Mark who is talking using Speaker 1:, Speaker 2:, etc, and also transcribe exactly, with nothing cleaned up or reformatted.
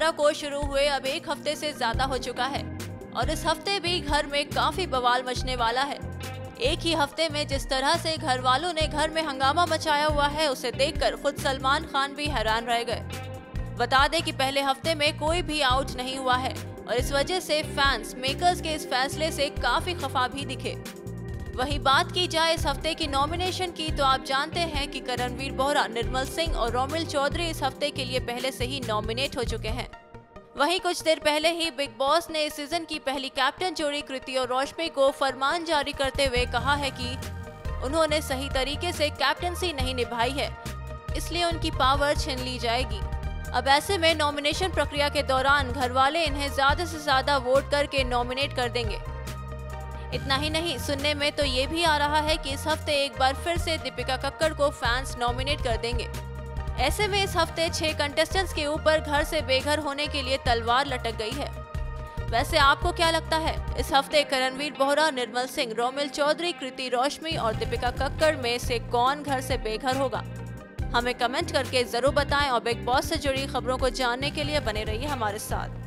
Speaker 1: अठारह को शुरू हुए अब एक हफ्ते से ज्यादा हो चुका है और इस हफ्ते भी घर में काफी बवाल मचने वाला है। एक ही हफ्ते में जिस तरह से घर वालों ने घर में हंगामा मचाया हुआ है, उसे देखकर खुद सलमान खान भी हैरान रह गए। बता दें कि पहले हफ्ते में कोई भी आउट नहीं हुआ है और इस वजह से फैंस मेकर्स के इस फैसले से काफी खफा भी दिखे। वहीं बात की जाए इस हफ्ते की नॉमिनेशन की, तो आप जानते हैं कि करणवीर बोहरा, निर्मल सिंह और रोमिल चौधरी इस हफ्ते के लिए पहले से ही नॉमिनेट हो चुके हैं। वहीं कुछ देर पहले ही बिग बॉस ने इस सीजन की पहली कैप्टन जोड़ी कृति और रोशनी को फरमान जारी करते हुए कहा है कि उन्होंने सही तरीके से कैप्टनसी नहीं निभाई है, इसलिए उनकी पावर छीन ली जाएगी। अब ऐसे में नॉमिनेशन प्रक्रिया के दौरान घर वाले इन्हें ज्यादा से ज्यादा वोट करके नॉमिनेट कर देंगे। इतना ही नहीं, सुनने में तो ये भी आ रहा है कि इस हफ्ते एक बार फिर से दीपिका कक्कड़ को फैंस नॉमिनेट कर देंगे। ऐसे में इस हफ्ते छह कंटेस्टेंट्स के ऊपर घर से बेघर होने के लिए तलवार लटक गई है। वैसे आपको क्या लगता है, इस हफ्ते करणवीर बोहरा, निर्मल सिंह, रोमिल चौधरी, कृति रोशनी और दीपिका कक्कड़ में से कौन घर से बेघर होगा? हमें कमेंट करके जरूर बताएं और बिग बॉस से जुड़ी खबरों को जानने के लिए बने रहिए हमारे साथ।